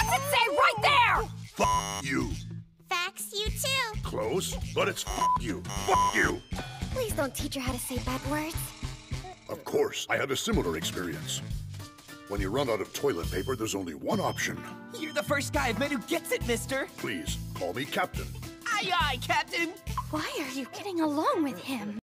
What's it say right there? F you. Facts, you too. Close, but it's F you. F you. Please don't teach her how to say bad words. Of course, I had a similar experience. When you run out of toilet paper, there's only one option. You're the first guy I've met who gets it, mister. Please, call me Captain. Aye, aye, Captain. Why are you getting along with him?